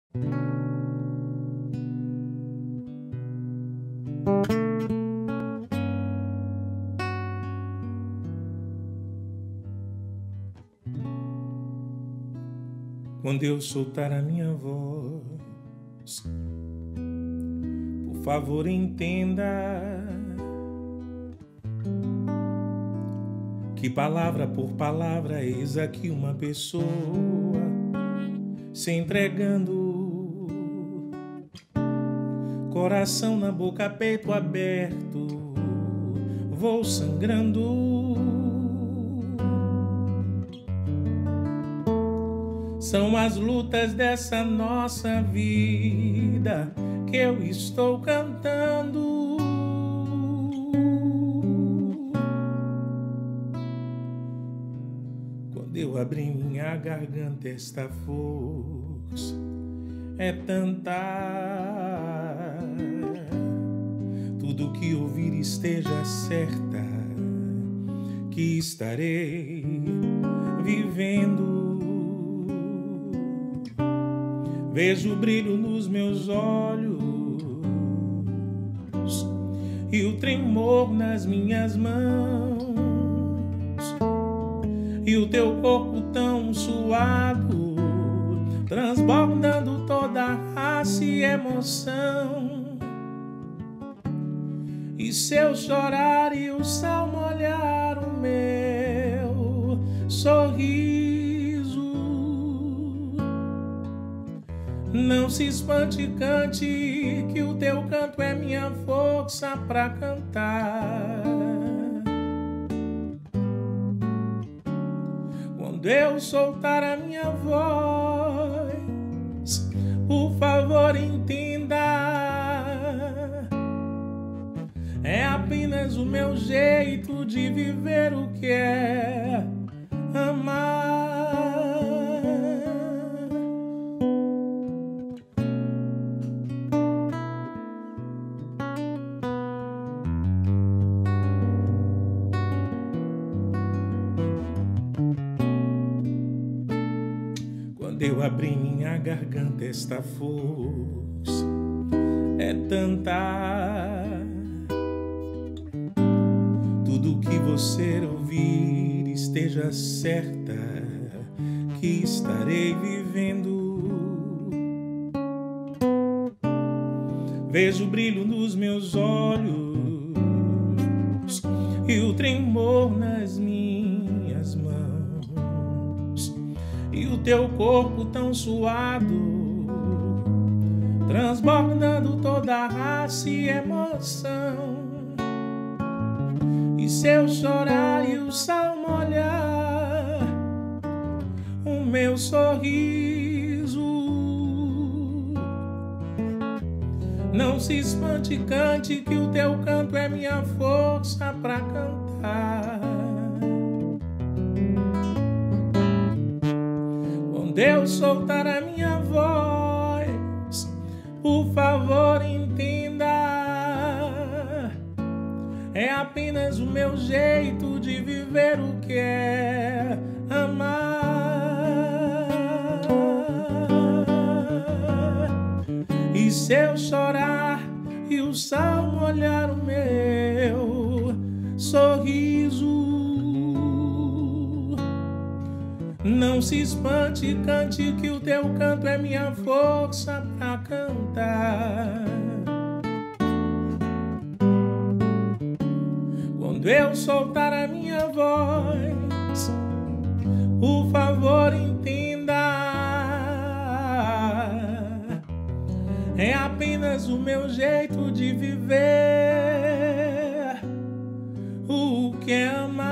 Quando eu soltar a minha voz, por favor entenda que palavra por palavra eis aqui uma pessoa se entregando, coração na boca, peito aberto, vou sangrando. São as lutas dessa nossa vida que eu estou cantando. Quando eu abri minha garganta, esta força é tanta. Tudo que ouvir esteja certa que estarei vivendo. Vejo o brilho nos meus olhos e o tremor nas minhas mãos, e o teu corpo tão suado, transbordando toda a raça e emoção. E se eu chorar e o sal molhar o meu sorriso, não se espante, cante, que o teu canto é minha força pra cantar. Quando eu soltar a minha voz, por favor entenda, é apenas o meu jeito de viver o que é amar. Quando eu abri minha garganta, esta força é tanta. Tudo que você ouvir esteja certa que estarei vivendo. Vejo o brilho nos meus olhos e o tremor nas minhas mãos, e o teu corpo tão suado, transbordando toda a raça e emoção. E se eu chorar e o sal molhar o meu sorriso, não se espante, cante, que o teu canto é minha força pra cantar. Quando eu soltar a minha voz, por favor entenda, é apenas o meu jeito de viver o que é amar. E se eu chorar e o sal molhar o meu sorriso, não se espante, cante, que o teu canto é minha força pra cantar. Quando eu soltar a minha voz, por favor entenda, é apenas o meu jeito de viver o que é amar.